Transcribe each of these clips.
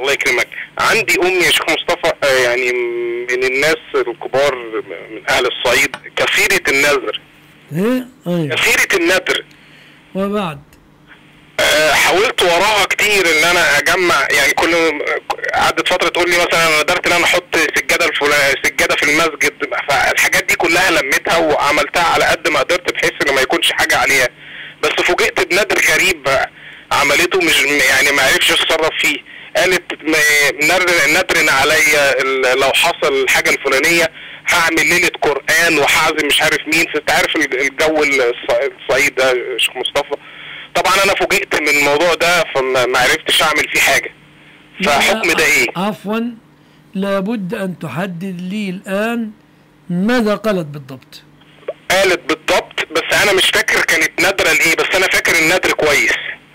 الله يكرمك. عندي امي يا شيخ مصطفى يعني من الناس الكبار من اهل الصعيد، كثيرة النذر. ايه ايوه. كثيرة النذر. وبعد حاولت وراها كتير ان انا اجمع، يعني كل قعدت فتره تقول لي مثلا انا قدرت ان انا احط سجاده في المسجد، فالحاجات دي كلها لميتها وعملتها على قد ما قدرت بحيث ان ما يكونش حاجه عليها. بس فوجئت بنذر غريب عملته، مش يعني ما عرفش اتصرف فيه. قالت نذر عليا لو حصل الحاجه الفلانيه هعمل ليله قران وهعزم مش عارف مين. فانت عارف الجو الصعيد ده يا شيخ مصطفى. طبعا انا فوجئت من الموضوع ده فما عرفتش اعمل فيه حاجه. فحكم ده ايه؟ عفوا، لابد ان تحدد لي الان ماذا قالت بالضبط. قالت بالضبط بس انا مش فاكر كانت نادره لايه، بس انا فاكر النادر كويس.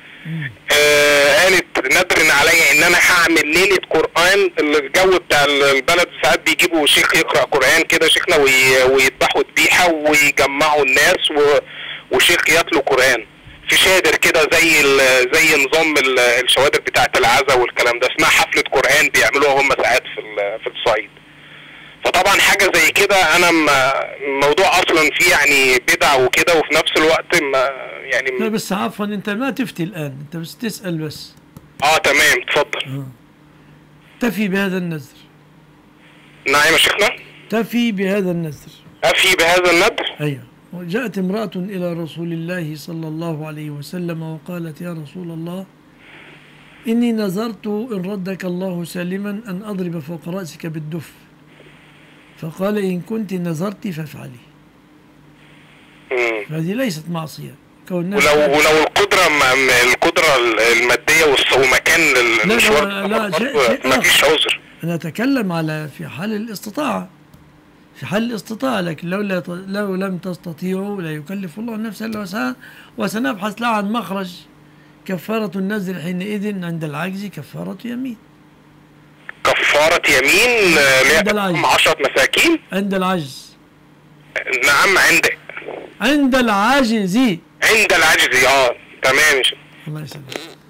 قالت نادر عليا ان انا هعمل ليله قران. الجو بتاع البلد ساعات بيجيبوا شيخ يقرا قران كده شيخنا ويذبحوا ذبيحه ويجمعوا الناس وشيخ يتلو قران في شادر كده زي نظام الشوادر بتاعه العزا والكلام ده. اسمها حفله قران بيعملوها هم ساعات في الصعيد. فطبعا حاجه زي كده انا الموضوع اصلا فيه يعني بدع وكده، وفي نفس الوقت ما يعني لا بس عفوا انت ما تفتي الان، انت بس تسال بس. تمام اتفضل. تفي بهذا النذر. نعم يا شيخنا. تفي بهذا النذر. أفي بهذا النذر. ايوه. وجاءت امرأة إلى رسول الله صلى الله عليه وسلم وقالت: يا رسول الله، إني نذرت إن ردك الله سالما أن أضرب فوق رأسك بالدف. فقال: إن كنت نذرت فافعلي. هذه ليست معصية. ولو القدرة المادية ومكان المشوار ما فيش عذر. أنا أتكلم على في حال الاستطاعة. في حال الاستطاعة، لكن لو لم تستطيعوا لا يكلف الله نفسا الا وسعها، وسنبحث له عن مخرج. كفارة النذر حينئذ عند العجز كفارة يمين. كفارة يمين عند العجز 10 مساكين. عند العجز. نعم عند العجز. عند العجز تمام. الله يسلمك.